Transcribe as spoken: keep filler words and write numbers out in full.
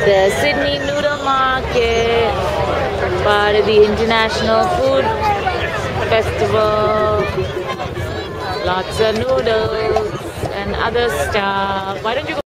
the Sydney Noodle Market, part of the International Food Festival. Lots of noodles and other stuff. Why don't you go